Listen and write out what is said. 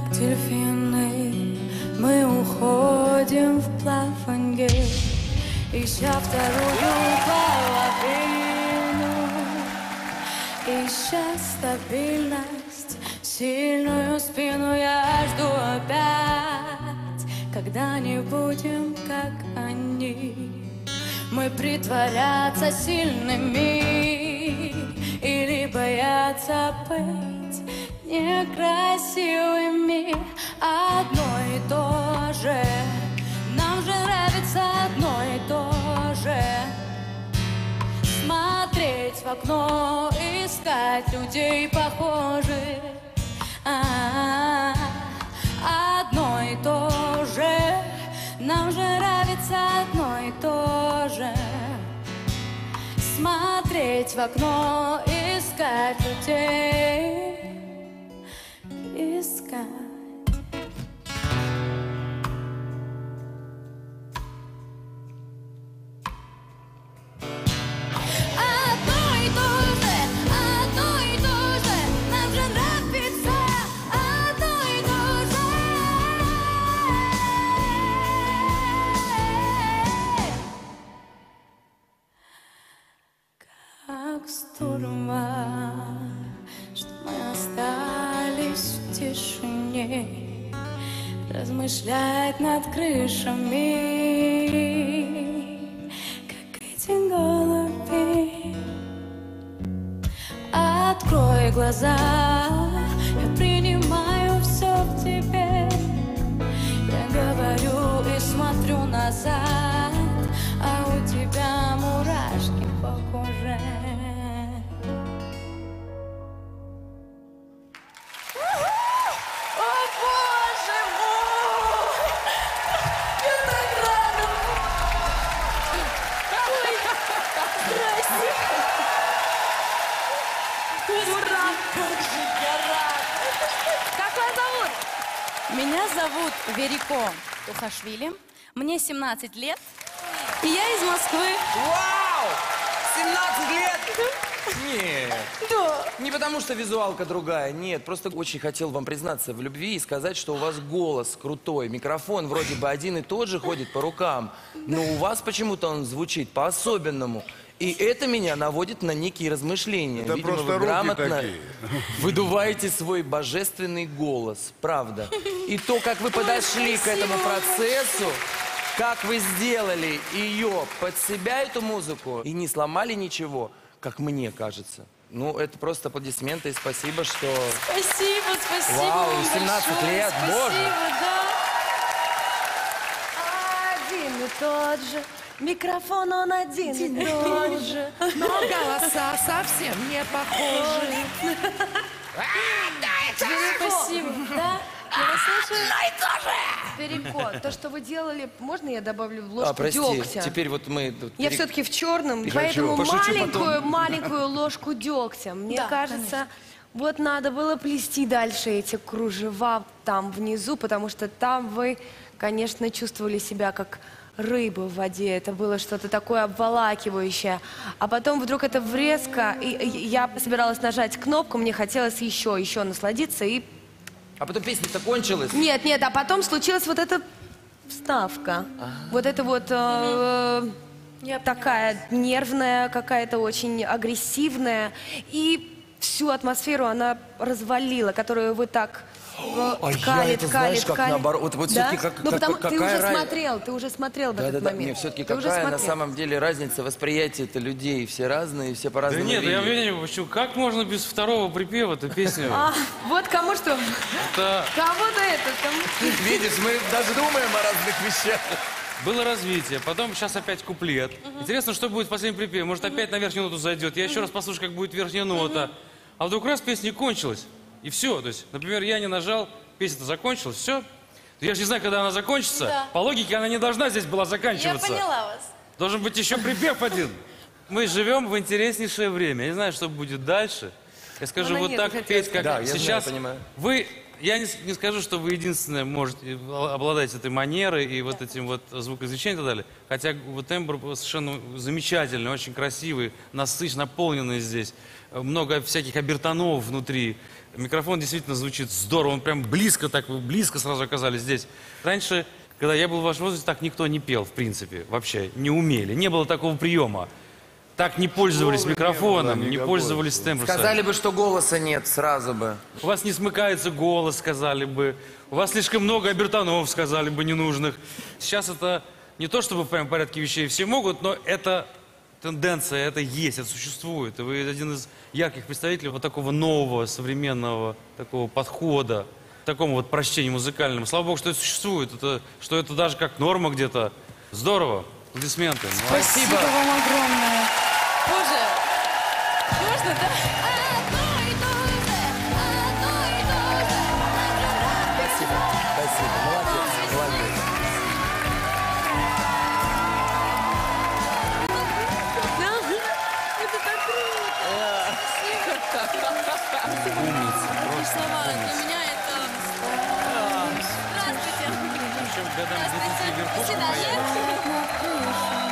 дельфины, мы уходим в плаванье, ища вторую половину, ища стабильность, сильную спину. Я жду опять, когда не будем как они. Мы притворяться сильными или бояться быть некрасивыми. Одно и то же, нам же нравится одно и то же. Смотреть в окно, искать людей похожих. Одно и то же, нам же нравится одно и то же. Смотреть в окно, искать людей, искать. Как здорово, что мы остались в тишине, размышлять над крышами, как эти голуби. Открой глаза, я принимаю все в тебе. Я говорю и смотрю назад, а у тебя мурашки по коже. О, боже мой! Я так рада! Ой, здрасте! Ура! Как же я рада! Как вас зовут? Меня зовут Верико Тухашвили. Мне 17 лет. И я из Москвы. Вау! 17 лет? Нет. Да. Не потому, что визуалка другая. Нет, просто очень хотел вам признаться в любви и сказать, что у вас голос крутой. Микрофон вроде бы один и тот же ходит по рукам. Но у вас почему-то он звучит по-особенному. И это меня наводит на некие размышления. Это видимо, просто вы грамотно такие. выдуваете свой божественный голос. Правда. И то, как вы подошли к этому процессу, как вы сделали ее под себя, эту музыку, и не сломали ничего, как мне кажется. Ну, это просто аплодисменты, и спасибо, что... Спасибо, спасибо. Вау, вам 17 большое. лет, Спасибо, боже. да. Один и тот же, микрофон он один и тот же. Но голоса совсем не похожи. Спасибо. Да? Я вас слушаю. Перекот, то, что вы делали, можно я добавлю ложку прости, дегтя? теперь вот мы... Я все-таки в черном, Хочу. поэтому Пошучу потом. маленькую ложку дегтя. Мне Да, кажется, вот надо было плести дальше эти кружева там внизу, потому что там вы, конечно, чувствовали себя как рыба в воде. Это было что-то такое обволакивающее. А потом вдруг это врезка, и я собиралась нажать кнопку, мне хотелось еще насладиться и... А потом песня-то кончилась. Нет, а потом случилась вот эта вставка. Вот это вот такая нервная, какая-то очень агрессивная. И всю атмосферу она развалила, которую вы так ткали. как наоборот. Вот Да? все-таки Ну, потому ты какая уже смотрел в этот Да, момент. нет, все-таки Ты уже какая на смотрел. самом деле разница восприятия-то людей? Все разные, все Да по-разному нет, я видят. не почему. Как можно без второго припева эту песню? Вот кому что? Это Кого-то это, кому... Видишь, мы даже думаем о разных вещах. было развитие, потом сейчас опять куплет. Интересно, что будет в последнем припеве. Может, опять на верхнюю ноту зайдет. Я еще раз послушаю, как будет верхняя нота. А вдруг раз песня кончилась. И все. То есть, например, я не нажал, песня-то закончилась, все. Я же не знаю, когда она закончится. Да. По логике, она не должна здесь была Я заканчиваться. поняла вас. Должен быть еще припев один. Мы живем в интереснейшее время. Я не знаю, что будет дальше. Я скажу, Ну, вот нет, так хотела петь, как сказать. Да, я сейчас. знаю, понимаю. Вы, я не скажу, что вы единственное можете обладать этой манерой и вот этим вот звукоизвлечением и так далее. Хотя вот тембр совершенно замечательный, очень красивый, насыщенный, наполненный здесь. много всяких обертонов внутри. Микрофон действительно звучит здорово, он прям близко, так вы близко сразу оказались здесь. Раньше, когда я был в вашем возрасте, так никто не пел, в принципе, вообще, не умели. Не было такого приема. Так не пользовались микрофоном, не пользовались тембром. Сказали бы, что голоса нет, сразу бы. У вас не смыкается голос, сказали бы. У вас слишком много обертонов, сказали бы, ненужных. Сейчас это не то, чтобы в прям порядке вещей все могут, но это тенденция, это есть, это существует. И вы один из ярких представителей вот такого нового, современного такого подхода, к такому вот прочтению музыкальному. Слава богу, что это существует, что это даже как норма где-то. Здорово. Аплодисменты. Молодцы. Спасибо вам огромное. Боже, можно, да? Спасибо, спасибо. Молодец, молодец. Это так круто. Умница. Слова, для меня это... Здравствуйте. Причем годам 10 вверху. До свидания.